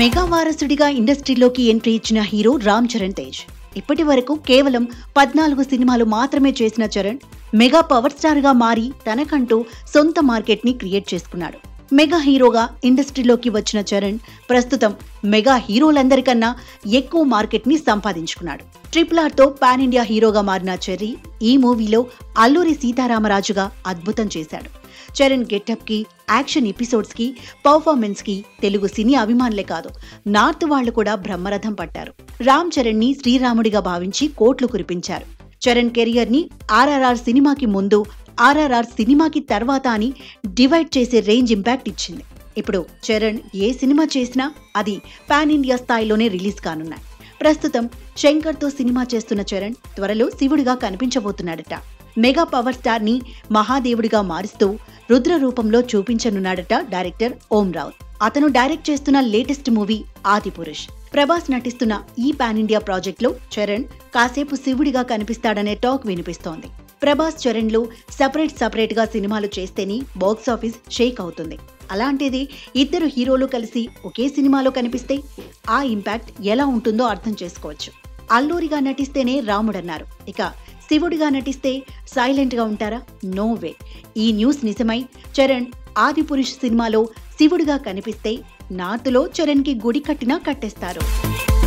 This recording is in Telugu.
మెగా వారసుడిగా ఇండస్ట్రీలోకి ఎంట్రీ ఇచ్చిన హీరో రామ్ చరణ్ తేజ్. ఇప్పటి వరకు కేవలం 14 సినిమాలు మాత్రమే చేసిన చరణ్ మెగా పవర్ స్టార్ గా మారి తనకంటూ సొంత మార్కెట్ ని క్రియేట్ చేసుకున్నాడు. మెగా హీరోగా ఇండస్ట్రీలోకి వచ్చిన చరణ్ ప్రస్తుతం మెగా హీరోలందరికన్నా ఎక్కువ మార్కెట్ ని సంపాదించుకున్నాడు. RRR తో పాన్ ఇండియా హీరోగా మారిన చెర్రీ ఈ మూవీలో అల్లూరి సీతారామరాజుగా అద్భుతం చేశాడు. చరణ్ గెటప్ కి, యాక్షన్ ఎపిసోడ్స్ కి, పర్ఫార్మెన్స్ కి తెలుగు సినీ అభిమానులే కాదు, నార్త్ వాళ్లు కూడా బ్రహ్మరథం పట్టారు. రామ్ చరణ్ ని శ్రీరాముడిగా భావించి కోట్లు కురిపించారు. చరణ్ కెరియర్ ని RRR సినిమాకి ముందు, RRR సినిమాకి తర్వాత అని డివైడ్ చేసే రేంజ్ ఇంపాక్ట్ ఇచ్చింది. ఇప్పుడు చరణ్ ఏ సినిమా చేసినా అది పాన్ ఇండియా స్థాయిలోనే రిలీజ్ కానున్నాయి. ప్రస్తుతం శంకర్ తో సినిమా చేస్తున్న చరణ్ త్వరలో శివుడిగా కనిపించబోతున్నాడట. మెగా పవర్ స్టార్ ని మహాదేవుడిగా మారుస్తూ రుద్ర రూపంలో చూపించనున్నాడట డైరెక్టర్ ఓం రావుత్. అతను డైరెక్ట్ చేస్తున్న లేటెస్ట్ మూవీ ఆదిపురుష్. ప్రభాస్ నటిస్తున్న ఈ పాన్ ఇండియా ప్రాజెక్ట్ లో చరణ్ కాసేపు శివుడిగా కనిపిస్తాడనే టాక్ వినిపిస్తోంది. ప్రభాస్ చరణ్ లు సపరేట్ గా సినిమాలు చేస్తేనే బాక్స్ ఆఫీస్ షేక్ అవుతుంది. అలాంటిది ఇద్దరు హీరోలు కలిసి ఒకే సినిమాలో కనిపిస్తే ఆ ఇంపాక్ట్ ఎలా ఉంటుందో అర్థం చేసుకోవచ్చు. అల్లూరిగా నటిస్తేనే రాముడన్నారు, ఇక శివుడిగా నటిస్తే సైలెంట్ గా ఉంటారా? No way. ఈ న్యూస్ నిజమై చరణ్ ఆదిపురుష్ సినిమాలో శివుడిగా కనిపిస్తే నార్త్ లో చరణ్ కి గుడి కట్టినా కట్టేస్తారు.